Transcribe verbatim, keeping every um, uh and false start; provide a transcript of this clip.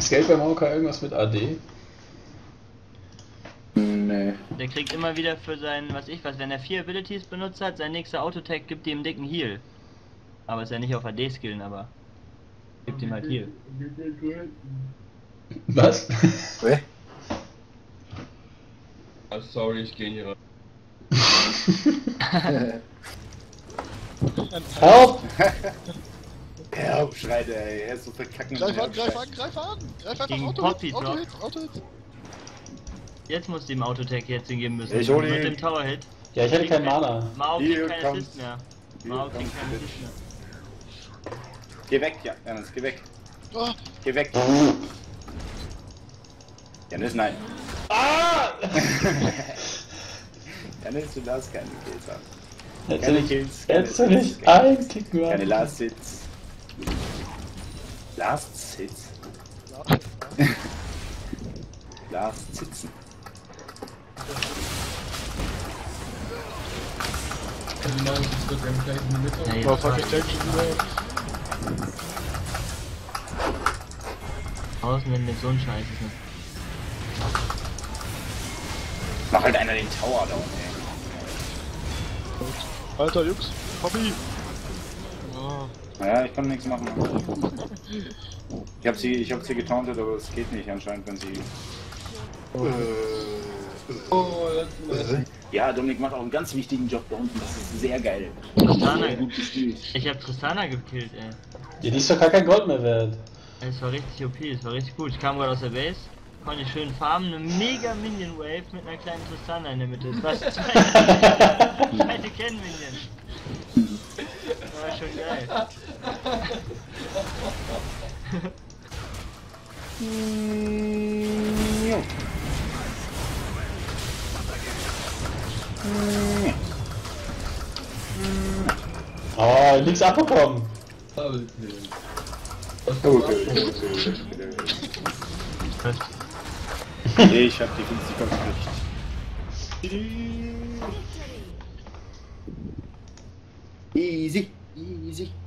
Skate bei Maoka irgendwas mit A D? Nee. Der kriegt immer wieder für seinen, was ich was, wenn er vier Abilities benutzt hat, sein nächster Autotech gibt ihm einen dicken Heal. Aber ist ja nicht auf A D skillen, aber gibt ihm halt Heal. Was? Hä? Ah, sorry, ich geh hier rein. Help! Ja, schreit er, ey. Er ist so verkacken. Greif an, greif an, greif an! Greif einfach Gegen Auto-Hit, Poppy Auto-Hit, Auto-Hit! Jetzt musst du ihm Autotech jetzt hingeben müssen. Ich hol Mit ihn. dem Tower-Hit. Ja, ich hätte keinen Mana. Mao Hier kriegt keinen kommt's. Assist mehr. Hier Mao kommt's, kriegt keinen bitch. Assist mehr. Geh weg, ja. Janis, geh weg. Oh, Geh weg. Janis, nein. Ah! Janis, du darfst keine Kills haben. Hätte Keine ich, Kills, keine hättest du Kills, nicht keine- einen Kick mehr. Keine Last Hits. Last Hits? Last Sitzen. Also, nein, ich wird dann gleich in die Mitte. Nee, oh das fuck, war ich tank schon wieder. Außen, wenn mit so ein Scheiß ist. Ne? Mach halt einer den Tower down, ey. Alter, Jungs, Poppy! Oh, Naja, ich kann nichts machen. Ich hab sie, ich hab sie getauntet, aber es geht nicht anscheinend, wenn sie... Oh, das ist Ja, Dominik macht auch einen ganz wichtigen Job da unten, das ist sehr geil. Tristana, Sehr gut gespielt. ich hab Tristana gekillt, ey. Ja, die ist doch gar kein Gold mehr wert. Es war richtig O P, es war richtig gut. Ich kam gerade aus der Base, konnte schön farmen, eine mega Minion Wave mit einer kleinen Tristana in der Mitte. Das war das zweite, zweite Ken Minion. Das war schon geil. Oh, nichts abbekommen. Double Kill. Okay, okay, okay. Nee, ich hab die fünfzig gekriegt. Easy, easy.